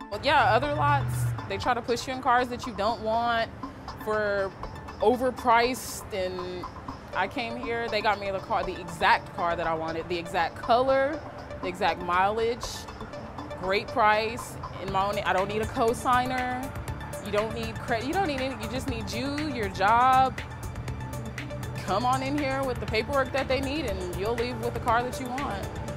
Well, yeah, other lots, they try to push you in cars that you don't want for overpriced, and I came here, they got me the exact car that I wanted, the exact color, the exact mileage, great price. In my own, I don't need a co-signer. You don't need credit. You don't need anything. You just need your job. Come on in here with the paperwork that they need, and you'll leave with the car that you want.